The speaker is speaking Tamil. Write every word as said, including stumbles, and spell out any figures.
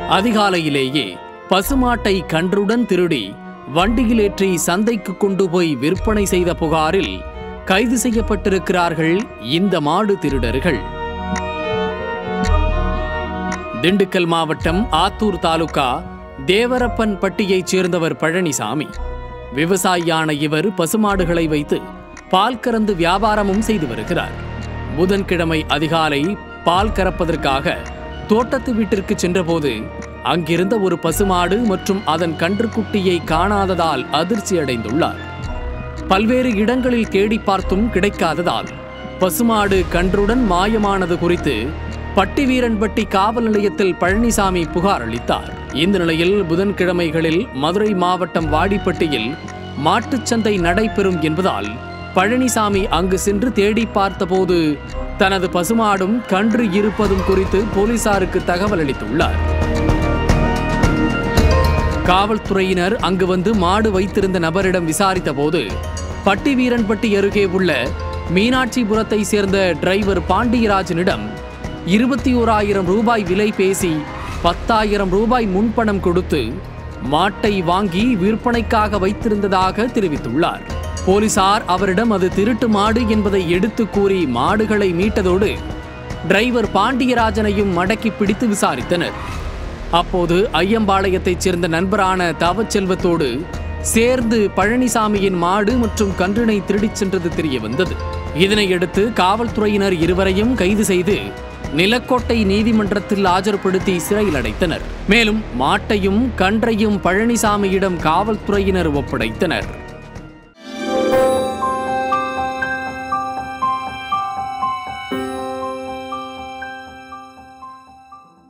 அதிகாலையிலேயே பசுமாட்டை கன்றுடன் திருடி வண்டியில் ஏற்றி சந்தைக்கு கொண்டு போய் விற்பனை செய்த புகாரில் கைது செய்யப்பட்டிருக்கிறார்கள் இந்த மாடு திருடர்கள். திண்டுக்கல் மாவட்டம் ஆத்தூர் தாலுகா தேவரப்பன் பட்டியைச் சேர்ந்தவர் பழனிசாமி. விவசாயியான இவர் பசுமாடுகளை வைத்து பால் கறந்து வியாபாரமும் செய்து வருகிறார். புதன்கிழமை அதிகாலை பால் கறப்பதற்காக தோட்டத்து வீட்டிற்கு சென்றபோது அங்கிருந்த ஒரு பசுமாடு மற்றும் அதன் கன்றுக்குட்டியை காணாததால் அதிர்ச்சி அடைந்துள்ளார். பல்வேறு இடங்களில் தேடி பார்த்தும் கிடைக்காததால் பசுமாடு கன்றுடன் மாயமானது குறித்து பட்டிவீரன்பட்டி காவல் நிலையத்தில் பழனிசாமி புகார் அளித்தார். இந்த நிலையில் புதன்கிழமைகளில் மதுரை மாவட்டம் வாடிப்பட்டியில் மாட்டுச்சந்தை நடைபெறும் என்பதால் பழனிசாமி அங்கு சென்று தேடி பார்த்தபோது தனது பசுமாடும் கன்று இருப்பதும் குறித்து போலீசாருக்கு தகவல் அளித்துள்ளார். காவல்துறையினர் அங்கு வந்து மாடு வைத்திருந்த நபரிடம் விசாரித்த போது பட்டிவீரன்பட்டி அருகே உள்ள மீனாட்சிபுரத்தை சேர்ந்த டிரைவர் பாண்டியராஜனிடம் இருபத்தி ஓராயிரம் ரூபாய் விலை பேசி பத்தாயிரம் ரூபாய் முன்பணம் கொடுத்து மாட்டை வாங்கி விற்பனைக்காக வைத்திருந்ததாக தெரிவித்துள்ளார். போலீசார் அவரிடம் அது திருட்டு மாடு என்பதை எடுத்து கூறி மாடுகளை மீட்டதோடு டிரைவர் பாண்டியராஜனையும் மடக்கி பிடித்து விசாரித்தனர். அப்போது ஐயம்பாளையத்தைச் சேர்ந்த நண்பரான தவச்செல்வத்தோடு சேர்ந்து பழனிசாமியின் மாடு மற்றும் கன்றினை திருடிச் சென்றது தெரிய வந்தது. இதனையடுத்து காவல்துறையினர் இருவரையும் கைது செய்து நிலக்கோட்டை நீதிமன்றத்தில் ஆஜர்படுத்தி சிறையில் அடைத்தனர். மேலும் மாட்டையும் கன்றையும் பழனிசாமியிடம் காவல்துறையினர் ஒப்படைத்தனர்.